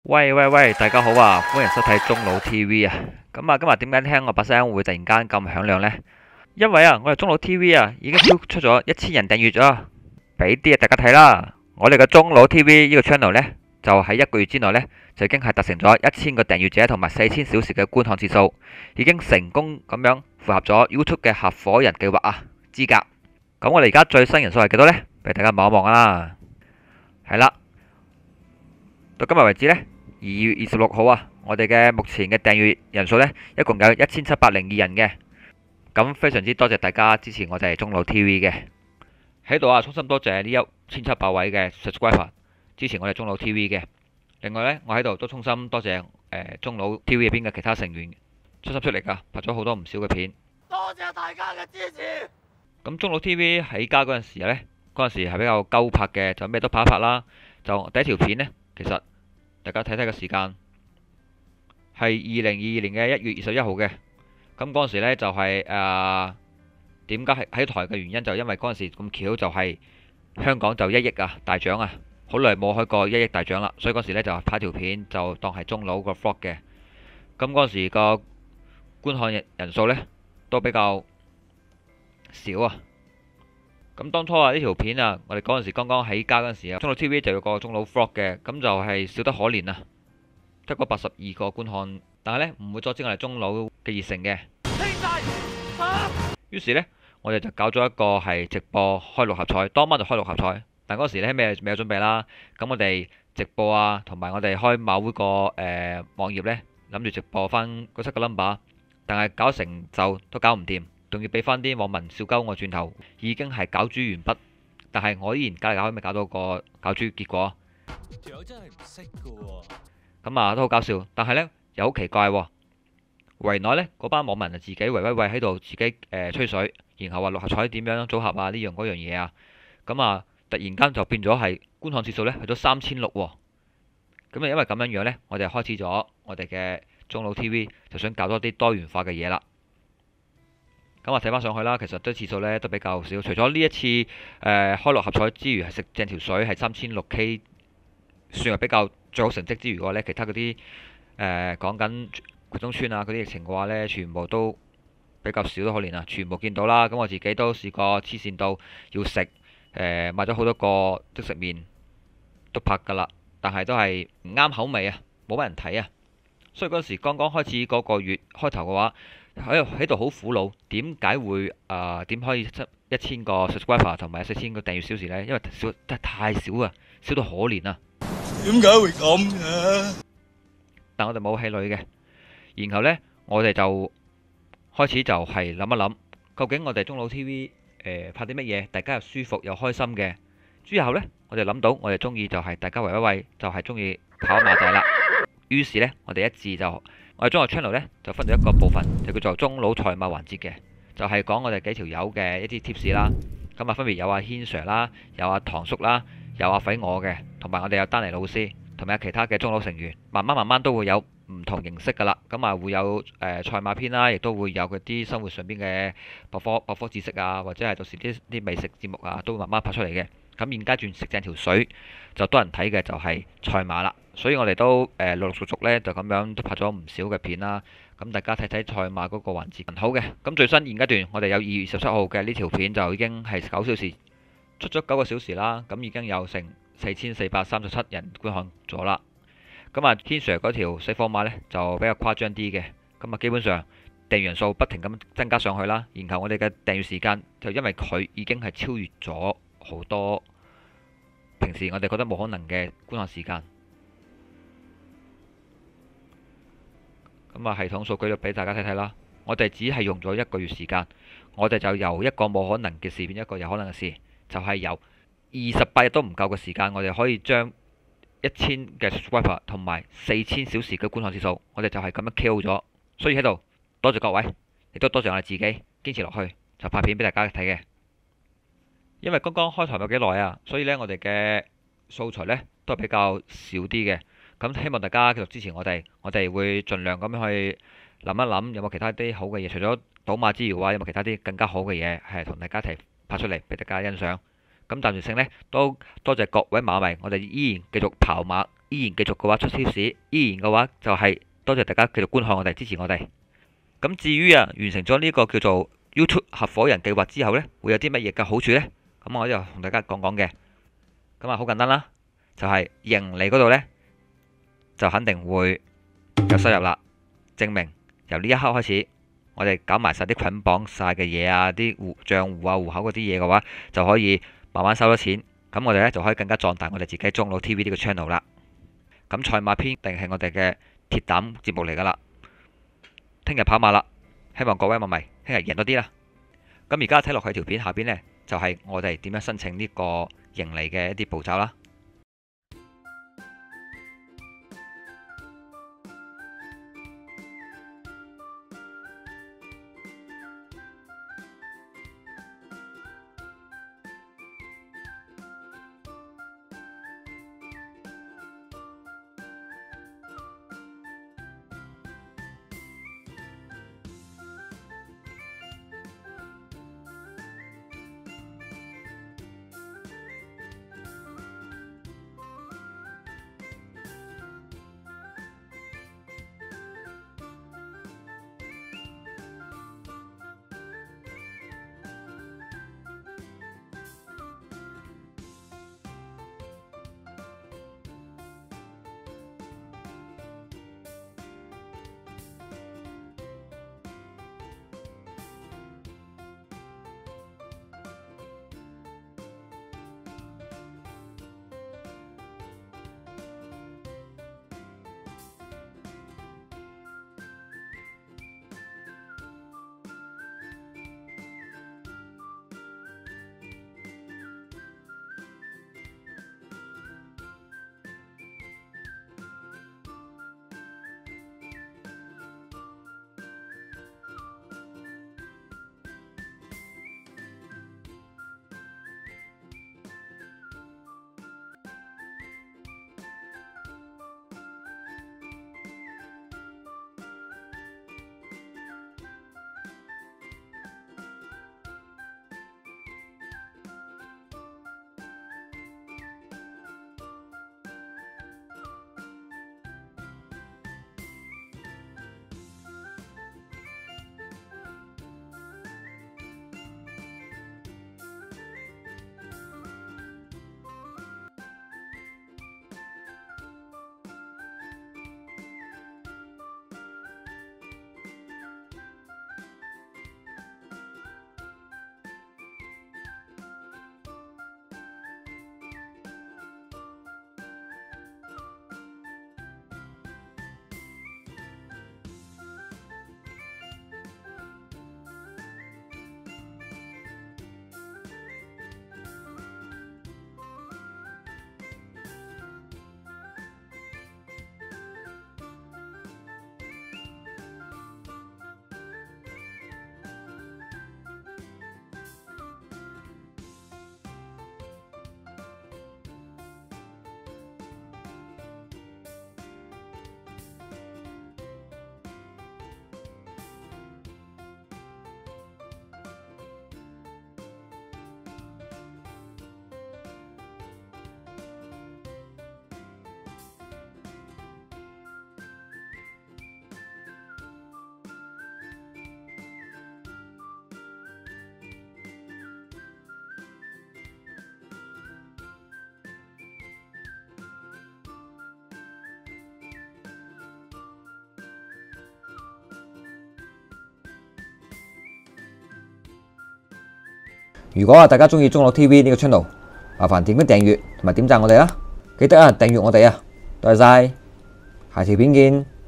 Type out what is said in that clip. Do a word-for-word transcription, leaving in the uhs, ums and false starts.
喂喂喂，大家好啊！歡迎收睇中佬 T V 啊！咁啊，今日點解聽我把聲會突然間咁響亮呢？因為啊，我哋中佬 T V 啊已經超出咗一千人訂閱咗，俾啲啊大家睇啦！我哋嘅中佬 T V 呢個 channel 呢，就喺一個月之內呢，就已經係達成咗一千個訂閱者同埋四千小時嘅觀看次數，已經成功咁樣符合咗 YouTube 嘅合夥人計劃啊資格。咁我哋而家最新人數係幾多呢？俾大家望一望啦。係啦。到今日為止呢，二月二十六號啊，我哋嘅目前嘅訂閱人數呢，一共有一千七百零二人嘅。咁非常之多謝大家支持我哋中佬 T V 嘅喺度啊，衷心多謝呢一千七百位嘅 subscriber 支持我哋中佬 T V 嘅。另外呢，我喺度都衷心多謝誒、呃、中佬 T V 入邊嘅其他成員出心出力啊，拍咗好多唔少嘅片。 多謝大家嘅支持。 咁中佬 T V 喺家嗰陣時呢，嗰陣時係比較鳩拍嘅，就咩都拍一拍啦。就第一條片呢，其實大家睇睇個時間係二零二二年嘅一月二十一號嘅。咁嗰陣時呢就係誒點解係喺台嘅原因，就因為嗰陣時咁巧就係香港就一億啊大獎啊，好耐冇開過一億大獎啦，所以嗰時呢就拍條片就當係中佬個 vlog 嘅。咁嗰陣時個觀看人人數呢都比較少啊。咁當初啊呢條片啊，我哋嗰陣時剛剛起家嗰陣時啊，中佬 T V 就有個中佬 vlog 嘅，咁就係少得可憐啊，得嗰八十二個觀看，但係呢唔會阻止我哋中佬嘅熱誠嘅。於是呢，我哋就搞咗一個係直播開六合彩，當晚就開六合彩，但嗰時呢咩未有準備啦，咁我哋直播啊，同埋我哋開馬會個誒、呃、網頁呢，諗住直播翻嗰七個 number， 但係搞成就都搞唔掂。仲要俾翻啲網民笑鳩我轉頭，已經係搞豬完畢，但係我依然搞嚟搞去，咪搞到個搞豬結果。 條友真係唔識㗎喎。 咁啊都好搞笑，但係呢又好奇怪喎。圍內呢嗰班網民就自己圍威喂喺度自己誒、呃、吹水，然後話六合彩點樣組合啊呢樣嗰樣嘢啊。咁啊突然間就變咗係觀看次數呢去到三千六喎。咁啊因為咁樣樣呢，我哋開始咗我哋嘅中佬 T V 就想搞多啲多元化嘅嘢啦。咁啊睇翻上去啦，其實都次數咧都比較少。除咗呢一次誒、呃、開六合彩之餘係食正條水係三千六 K， 算係比較最好成績之餘嘅話咧，其他嗰啲誒講緊葵涌村啊嗰啲疫情嘅話咧，全部都比較少得可憐啊！全部見到啦。咁我自己都試過黐線到要食誒、呃、買咗好多個即食麵都拍㗎啦，但係都係唔啱口味啊，冇乜人睇啊。所以嗰時剛剛開始嗰個月開頭嘅話，喺喺度好苦惱，點解會啊？點、呃、可以出一千個 subscriber 同埋四千個訂閱小時呢？因為少得太少啊，少到可憐啊！ 點解會咁嘅？ 但我哋冇氣餒嘅，然後呢，我哋就開始就係諗一諗，究竟我哋中佬 T V 誒、呃、拍啲乜嘢，大家又舒服又開心嘅。之後呢，我哋諗到我哋中意就係大家圍一圍，就係中意跑馬仔啦。於是呢，我哋一致就我哋中個 channel 呢，就分咗一個部分，就叫做中佬賽馬環節嘅，就係、是、講我哋幾條友嘅一啲 tips 啦。咁啊分別有阿軒 Sir 啦，有阿唐叔啦，有阿肥我嘅，同埋我哋有丹尼老師，同埋有其他嘅中佬成員。慢慢慢慢都會有唔同形式噶啦。咁啊會有誒賽馬篇啦，亦都會有嗰啲生活上邊嘅百科百科知識啊，或者係到時啲啲美食節目啊，都會慢慢拍出嚟嘅。咁現階段食正條水就多人睇嘅就係賽馬啦，所以我哋都誒、呃、陸陸續續咧就咁樣都拍咗唔少嘅片啦。咁大家睇睇賽馬嗰個環節好嘅。咁最新現階段我哋有二月十七號嘅呢條片就已經係九小時出咗九個小時啦，咁已經有成四千四百三十七人觀看咗啦。咁啊天 Sir 嗰條死火馬呢就比較誇張啲嘅，咁啊基本上訂閱人數不停咁增加上去啦，然後我哋嘅訂閱時間就因為佢已經係超越咗好多平時我哋覺得冇可能嘅觀看時間。咁啊系統數據都俾大家睇睇啦，我哋只係用咗一個月時間，我哋就由一個冇可能嘅事變一個有可能嘅事，就係、是、由二十八日都唔夠嘅時間，我哋可以將一千嘅 subscriber 同埋四千小時嘅觀看次數，我哋就係咁樣 kill 咗。所以喺度多謝各位，亦都多謝我哋自己堅持落去，就拍片俾大家睇嘅。因為剛剛開台冇幾耐啊，所以呢，我哋嘅素材呢都係比較少啲嘅。咁希望大家繼續支持我哋，我哋會盡量咁樣去諗一諗有冇其他啲好嘅嘢，除咗賭馬之餘啊，有冇其他啲更加好嘅嘢係同大家一齊拍出嚟俾大家欣賞。咁暫時性呢，都多謝各位馬迷，我哋依然繼續跑馬依然繼續嘅話出 tips，依然嘅話就係多謝大家繼續觀看我哋，支持我哋。咁至於啊，完成咗呢個叫做 YouTube 合夥人計劃之後呢，會有啲乜嘢嘅好處呢？咁我就同大家講講嘅。咁啊，好簡單啦，就係盈利嗰度呢，就肯定會有收入啦。證明由呢一刻開始，我哋搞埋晒啲捆綁晒嘅嘢啊，啲戶賬戶啊、戶口嗰啲嘢嘅話，就可以慢慢收咗錢。咁我哋呢，就可以更加壯大我哋自己中佬 T V 呢個 channel 啦。咁賽馬篇定係我哋嘅鐵膽節目嚟噶啦。聽日跑馬啦，希望各位馬迷聽日贏多啲啦。咁而家睇落去條片下邊呢，就係我哋點樣申請呢個盈利嘅一啲步驟啦。 如果啊大家中意中佬 T V 呢個 channel， 麻煩點擊訂閱同埋點讚我哋啦，記得啊訂閱我哋啊，多謝晒，下條片見。